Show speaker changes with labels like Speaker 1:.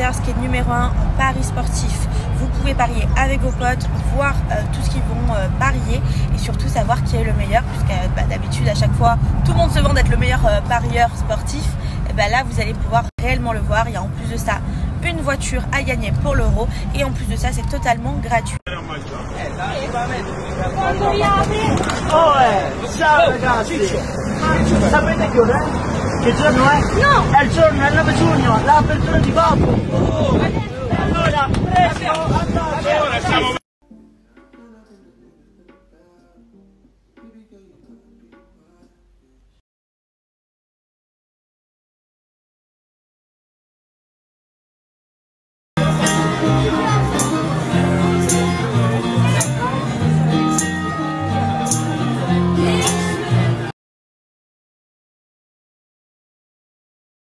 Speaker 1: ce qui est numéro 1 en paris sportif. Vous pouvez parier avec vos potes, voir tout ce qu'ils vont parier et surtout savoir qui est le meilleur, puisque d'habitude à chaque fois tout le monde se vend d'être le meilleur parieur sportif. Et là vous allez pouvoir réellement le voir. Il y a en plus de ça une voiture à gagner pour l'euro et en plus de ça c'est totalement gratuit.
Speaker 2: Ciao ragazzi, sapete che ora? Che giorno è? No! È il giorno, è il 9 giugno, l'apertura di Coppo! Allora, presto, andate!